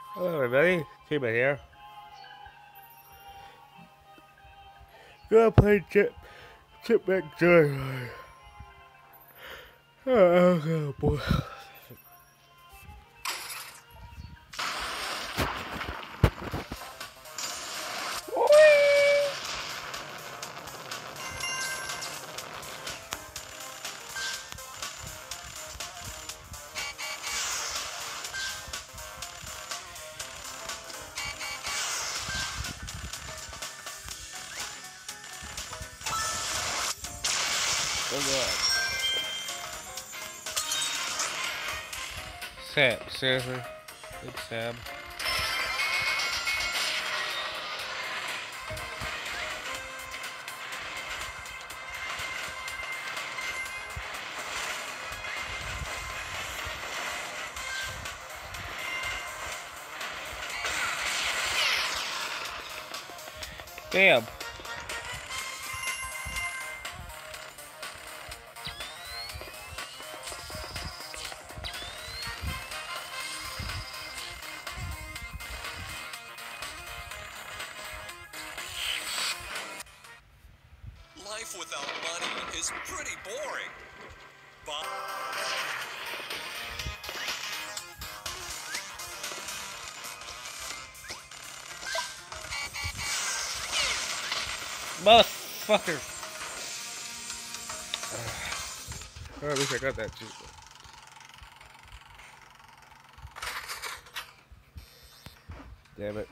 Hello everybody, Cuba here. Gonna play Chipmunk Joyride. Oh boy. Oh god. Sam, seriously? It's Sam. Damn. Life without money is pretty boring. But Motherfucker. Oh, at least I got that shit. Damn it.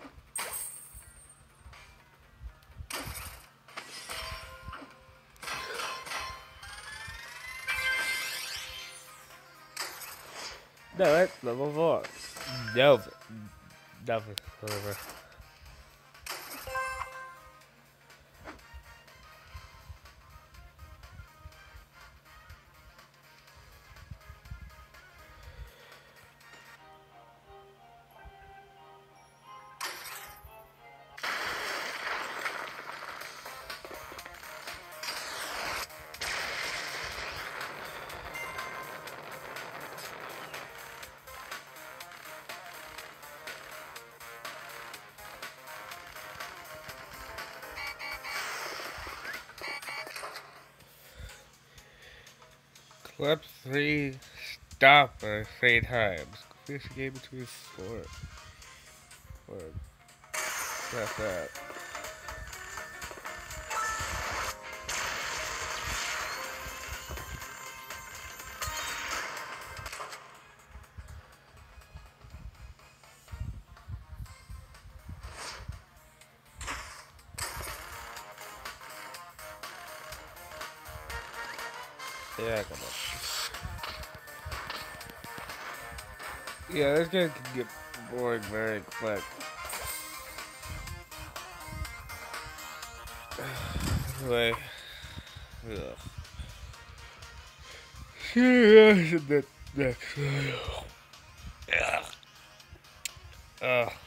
No, that's level 4. Delve. Whatever. Club 3, stop 3 times. Finish the game between 4. That's that. Yeah, come on. Yeah, this game can get boring very quick. Anyway. Ugh. Next. Ugh. Ugh.